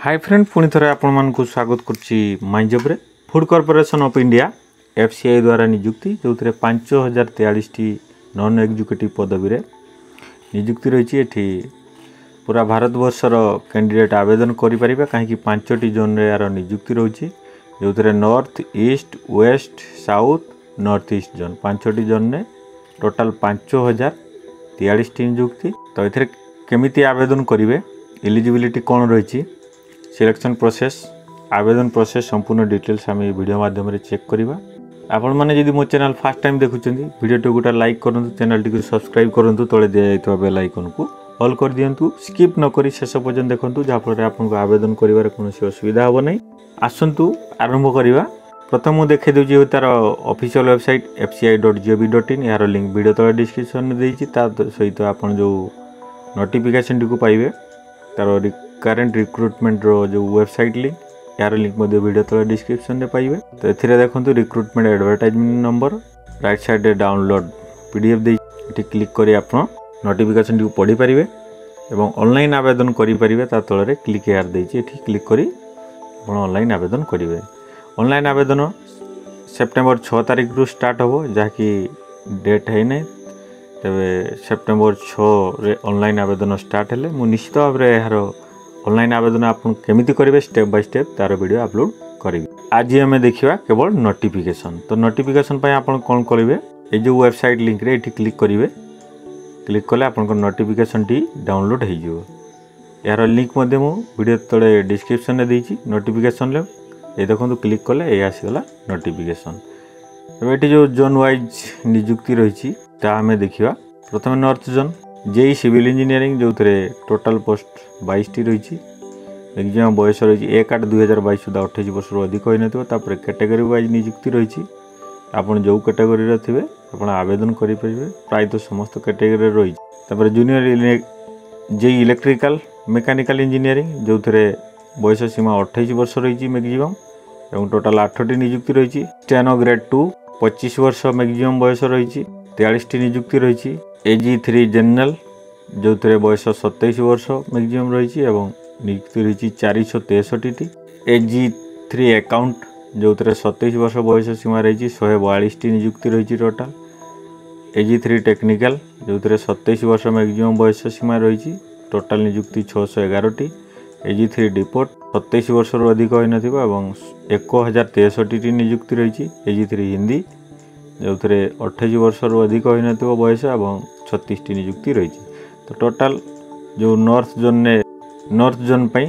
Hi friend पुणी थे आपण स्वागत करुच्ची माई जब्रे food corporation of India FCI द्वारा निजुक्ति जो 5043 नॉन एग्जीक्यूटिव पदवी रे निजुक्ति रही है। पूरा भारत वर्षर कैंडिडेट आवेदन करें कहीं 5टी जोन रे यार निजुक्ति रही जो north east west south north east zone 5टी जोन ने टोटाल 5043 निजुक्ति। तो ये केमिति आवेदन करेंगे एलिजिबिलिटी कौन रही सिलेक्शन प्रोसेस आवेदन प्रोसेस संपूर्ण डिटेल्स आम वीडियो माध्यम चेक करवा। आपण मैंने जब मो चैनल फास्ट टाइम देखुं वीडियो टी गोटे लाइक करूँ चैनल टी सब्सक्राइब करूँ तले दिया बेल आइकन को ऑल कर दिंतु स्किप नक शेष पर्यटन देखूँ जहाँफल आपको आवेदन कर कौन असुविधा हम ना। आसतु आरंभ करवा। प्रथम मुझे देखी दूसरी तार ऑफिशियल वेबसाइट fci.gov.in यार लिंक वीडियो तले डिस्क्रिप्शन में देती सहित आप जो नोटिफिकेशन टी पाइबे तार करेंट रिक्रुटमेंट रो जो वेबसाइट लिंक यार लिंक वीडियो तले डिस्क्रिप्शन में पाइबे। तो ये देखो recruitment advertisement number right side download PDF दे क्लिक कर आप नोटिफिकेशन टी पढ़ी पारे और ऑनलाइन आवेदन करें तले क्लिक यार देती क्लिक कर ऑनलाइन आवेदन करेंगे। ऑनलाइन आवेदन सेप्टेम्बर 6 तारीख रू स्टार्ट हो जहाँकि डेट है ना तेरे सेप्टेम्बर 6 रे ऑनलाइन आवेदन स्टार्ट है। मुझे निश्चित भाव में यार ऑनलाइन आवेदन आप केमिति करेंगे स्टेप बाय स्टेप तार वीडियो अपलोड करेंगे। आज आम देखा केवल नोटिफिकेशन। तो नोटिफिकेशन आप कौन करेंगे ये जो वेबसाइट लिंक रे ये क्लिक करेंगे क्लिक कले आप नोटिफिकेशन टी डाउनलोड हो यार लिंक वीडियो तले डिस्क्रिप्शन में देती नोटिफिकेशन ये देखो क्लिक कले ये आसीगला नोटिफिकेशन। ये जो जोन वाइज निजुक्ति रही आम देखा। प्रथम north zone JE civil engineering जो टोटाल पोस्ट 22 रही मैक्सिमम बयस रही 1/8/2022 सुधा 28 वर्ष अधिक होता कैटेगरी वाइज निजुक्ति रही आपड़ जो कैटेगरी थे आप आवेदन करें प्रायतः समस्त कैटेगरी रही। Junior JE electrical mechanical engineering जो बयस सीमा 28 वर्ष रही मैक्सिमम और टोटाल 8टी निजुक्ति रही। स्टेनो ग्रेड 2 25 वर्ष मैक्सिमम बयस रही 43टी निजुक्ति रही। AG3 जनरल जो बयस 27 वर्ष मैक्सिमम रही नियुक्ति रही 463टी। AG3 अकाउंट जो 27 वर्ष बयस सीमा रही 142टी नियुक्ति रही टोटाल। AG3 टेक्निकल जो 27 वर्ष मैक्सिमम बयस सीमा रही टोटाल नियुक्ति 611टी। AG3 डिपोर्ट 27 वर्ष अधिक होना 1063टी नियुक्ति रही। AG3 हिंदी जो 28 वर्ष अधिक होना बयस और 36टी नियुक्ति रही। तो टोटाल जो नॉर्थ जोन पर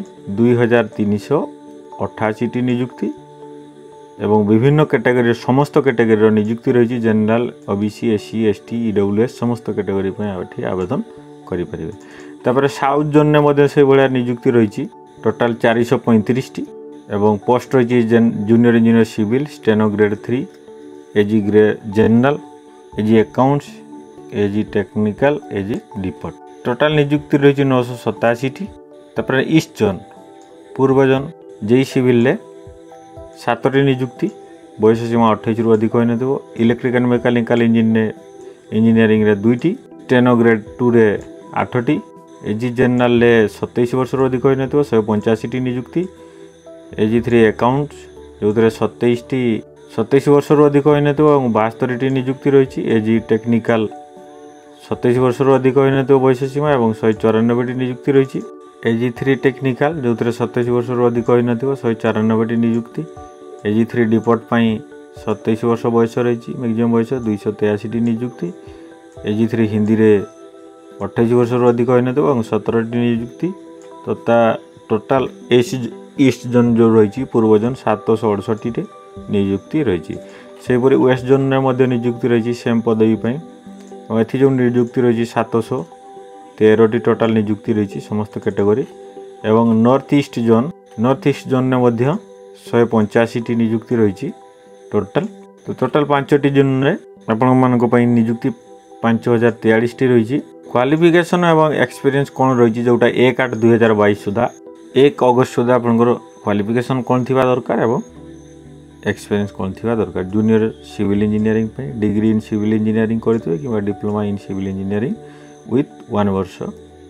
2388टी नियुक्ति एवं विभिन्न कैटेगरी समस्त कैटेगरी नियुक्ति रही general OBC SC ST EWS समस्त कैटेगरी आवेदन करें। तापर साउथ जोन में से भाया नियुक्ति रही टोटाल 435टी एवं पोस्ट रही junior engineer civil steno grade 3 AG grade general AG accounts AG technical AG depot total नियुक्ति रही 987टी। तापर ईस्ट जोन पूर्व जोन जेई सिविल 7टी नियुक्ति बयस सीमा 28 रु अधिक होना इलेक्ट्रिकल मेकानिकल इंजीनियरिंग रे 2टी स्टेनो ग्रेड 2 रे 8टी AG जनरल 27 वर्ष अधिक होना 185टी नियुक्ति। AG3 अकाउंट्स जो 27 वर्ष अधिक होना 72टी नियुक्ति रही। AG टेक्निकल 27 वर्ष अधिक होना बयस सीमा और 194टी नियुक्ति रही। AG3 टेक्निकल जो 27 वर्ष अधिक होना 194टी नियुक्ति। AG3 डिपोर्ट 27 वर्ष बयस रही मैक्सिमम बयस 283टी नियुक्ति। AG3 हिंदी रे 28 वर्ष अधिक होना और 17टी नियुक्ति। तो टोटाल ईस्ट जोन जो रही पूर्व जोन 768टी नियुक्ति रही। सेपरी वेस्ट जोन में नियुक्ति रही सेम पदवी और ये जो नियुक्ति रही 713टी टोटाल नियुक्ति रही समस्त कैटेगरी एवं नॉर्थ ईस्ट जोन में 185टी नियुक्ति रही टोटाल। तो टोटाल 5टी जोन में आपण नियुक्ति 5043टी रही। क्वालिफिकेशन एवं एक्सपीरियंस कौन रही जोटा 1/8/2022 सुधा 1 अगस्त सुधा आपंकर क्वालिफिकेशन कौन थी दरकार एवं एक्सपीरियंस कौन थी दरकार। Junior civil engineering degree in civil engineering करेंगे कि diploma in civil engineering with 1 वर्ष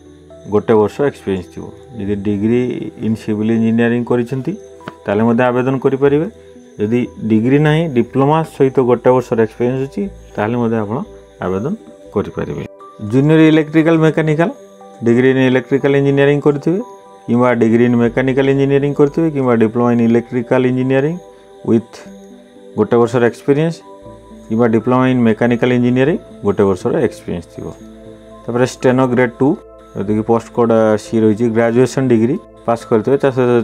गोटे वर्ष एक्सपीरियंस थी जदि डिग्री इन सिविल इंजीनियरिंग करिसेंती ताले मध्ये आवेदन करि परिबे यदि डिग्री नहीं डिप्लोमा सहित गोटे वर्ष एक्सपीरियंस अछि ताले मध्ये आपण आवेदन करि परिबे junior electrical mechanical degree in electrical engineering करथिबे किंवा डिग्री इन मैकेनिकल इंजीनियरिंग करथिबे किंवा diploma in electrical engineering with गोटे वर्ष एक्सपीरियंस किंवा डिप्लोमा इन मैकेनिकल इंजीनियरिंग गोटे वर्ष एक्सपीरियंस थिबो तापर स्टेनो ग्रेड 2 जदि पोस्ट कोड सी रही ग्रेजुएशन डिग्री पास करते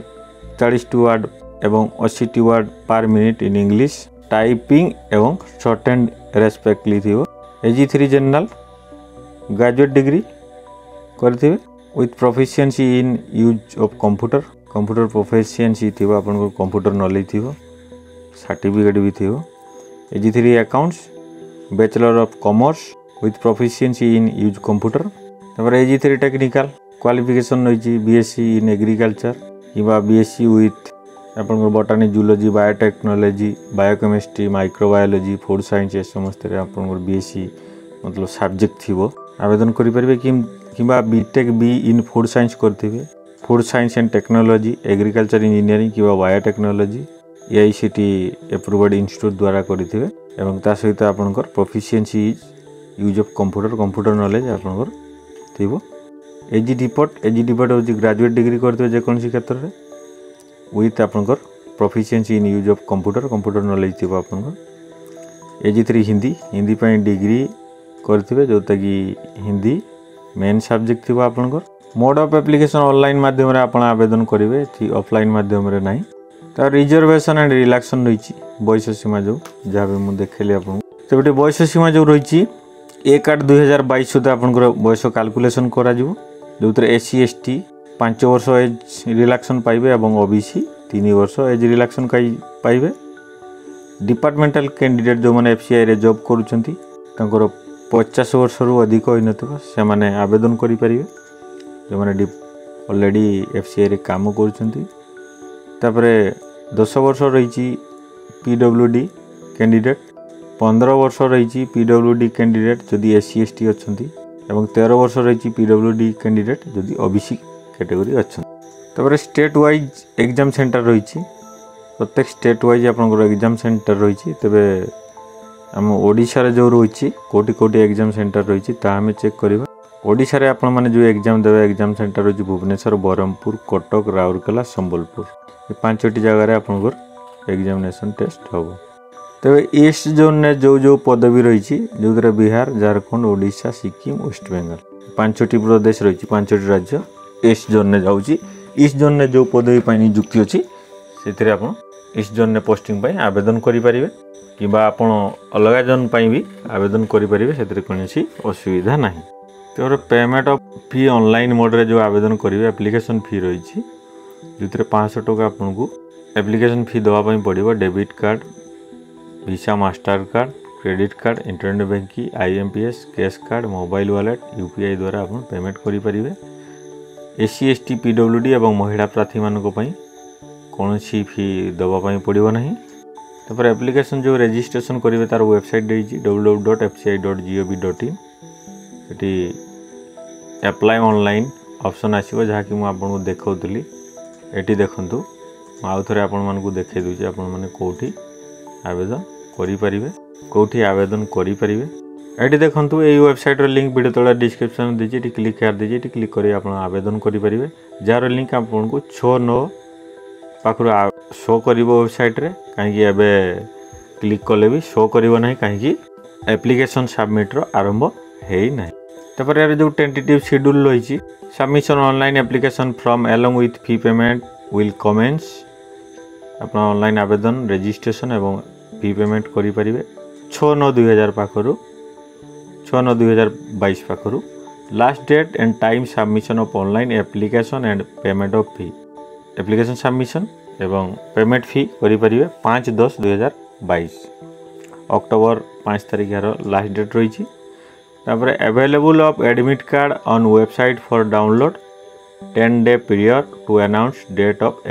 40 वर्ड एवं 80 word per minute in English typing एवं शॉर्ट एंड रेस्पेक्टली थी AG3 जनरल ग्रेजुएट डिग्री करते with proficiency in use of computer proficiency थी आपन कंप्यूटर नॉलेज थी सर्टिफिकेट भी थी AG3 accounts bachelor of commerce with proficiency in use computer तापर AG3 technical qualification रही BSc इन एग्रीकल्चर कि BSc विथ अपन botany zoology biotechnology biochemistry microbiology food science ये समस्त अपन BSc मतलब सब्जेक्ट थी आवेदन करें कि BTech B in food science करते food science and technology agriculture engineering कि बायोटेक्नोलॉजी AICT एप्रूव्ड इंस्टीट्यूट द्वारा करते सहित आपंकर proficiency use of computer knowledge आपंकर थी AG डिपोट हूँ ग्रेजुएट डिग्री करते जेकोसी क्षेत्र में विथ आपंकर proficiency in use of computer knowledge थी आपंकर AG3 हिंदी पे डिग्री करते जोटा कि हिंदी मेन सब्जेक्ट थी आपंकर मोड ऑफ एप्लिकेशन ऑनलाइन माध्यम आप आवेदन करेंगे ऑफलाइन माध्यम ना तो रिजर्वेशन एंड रिलैक्सेशन रही बयस सीमा जो जहाँ भी मुझे देखली आपको तो ये बयस सीमा जो रही 1/8/2022 सुधा आपंकर बयस कैलकुलेशन करा जो SC ST 5 वर्ष एज रिलैक्सेशन पाइबे और OBC 3 वर्ष एज रिलैक्सेशन पाइबे डिपार्टमेंटल कैंडिडेट जो मैंने FCI रे जॉब करुछंती 50 वर्ष रु अधिक होई नथिबो से माने आवेदन करि परिबे जो माने ऑलरेडी FCI रे काम करुछंती तापरे 10 वर्ष रही PWD कैंडिडेट 15 वर्ष रही PWD कैंडिडेट जदि SC ST अच्छी और 13 वर्ष रही PWD कैंडिडेट जदि OBC कैटेगरी अच्छा तापर स्टेट वाइज एग्जाम सेंटर रही प्रत्येक स्टेट वाइज आपंकर एग्जाम सेंटर रही तेरे आम ओडिशा रे जो रही कोटी एग्जाम सेंटर रही आम चेक करवा ओडिशा रे आपण माने जो एग्जाम देवे एग्जाम सेंटर रही भुवनेश्वर ब्रह्मपुर कटक राउरकेला संबलपुर ये 5टी जगह आपंकर एग्जामिनेशन टेस्ट हम तेरे ईस्ट जोन ने जो पदवी रही जो बिहार झारखंड ओडिशा सिक्किम वेस्ट बेंगल 5टी प्रदेश रही 5टी राज्य ईस्ट जोन ने जाऊँगी ईस्ट जोन ने जो पदवी नियुक्ति अच्छी से आप ईस्ट जोन ने पोस्टिंग आवेदन करें कि अलग जोन भी आवेदन करें से कौन असुविधा ना तो payment of fee online mode रे जो आवेदन करेंगे एप्लिकेशन फी रही जो 500 टका आपको एप्लिकेशन फी देवाई पड़ो debit card Visa master card credit card internet banking IMPS cash card mobile wallet UPI द्वारा आप पेमेंट करेंगे SC ST PWD और महिला प्रार्थी मानक कौन फी देवाई पड़ो ना तापर एप्लिकेशन जो रजिस्ट्रेशन करेंगे तार वेबसाइट रही www.fci.gov.in ये एप्लाई ऑनलाइन ऑप्शन आसो जहाँकि मुझे देखी ये देखूँ आउ थे आपको देखे दूसरी आपण मैंने कौटी आवेदन करें कौटी आवेदन करें ये देखूँ ये वेबसाइट लिंक वीडियो तले डिस्क्रिप्शन दीजिए क्लिक कर दीजिए क्लिक कर आप आवेदन करें जार लिंक आपको 6/9 पाखु शो कर वेबसाइट रे कहीं एवं क्लिक कले भी शो करना कहीं एप्लिकेशन सबमिट आरंभ होना तापर यार जो टेंटेटिव शेड्यूल रही submission online application from along with fee payment will commence अपना ऑनलाइन आवेदन रजिस्ट्रेशन एवं फी पेमेंट करें 6/9/2000 पाखु 6/9/2022 पाखु last date and time submission of online application and payment of fee application submission एवं पेमेंट फी करें 5/10/2022 October 5 तारीख last date रही available of admit card on website for download 10-day period to announce date of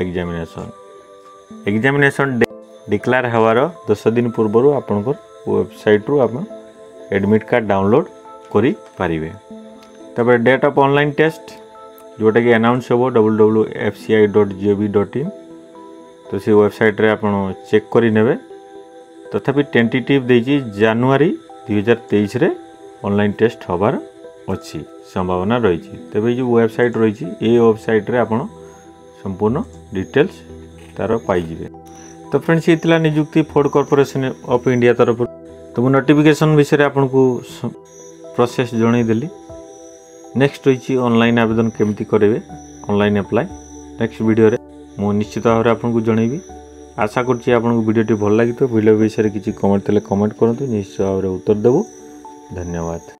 examination declare होवार 10 दिन पूर्व आपंकर website रू आप एडमिट कार्ड डाउनलोड करें तापर डेट ऑफ ऑनलाइन टेस्ट जोटा कि अनाउंस हम www.fci.gov.in। तो से वेबसाइट रे आपण चेक करी नेबे। तथापि टेंटेटिव देजी जनवरी 2023 रे ऑनलाइन टेस्ट होबार अच्छी संभावना रही। तेज जो वेबसाइट रही ये वेबसाइट रे आपण संपूर्ण डिटेल्स तार पाइबे। तो फ्रेंड्स ये निजुक्ति फोर्ड कॉर्पोरेशन ऑफ इंडिया तरफ। तो मुझे नोटिफिकेशन विषय आपको प्रोसेस जनईदेली। नेक्स्ट रही ऑनलाइन आवेदन केमती करेंगे ऑनलाइन अप्लाई नेक्स्ट वीडियो रे मु निश्चित भाव में आपको जनईबी। आशा करुँची आपको वीडियो भल लगी तो वीडियो विषय किसी कमेंट थे कमेंट करूँ निश्चित भाव में उत्तर देबू। धन्यवाद।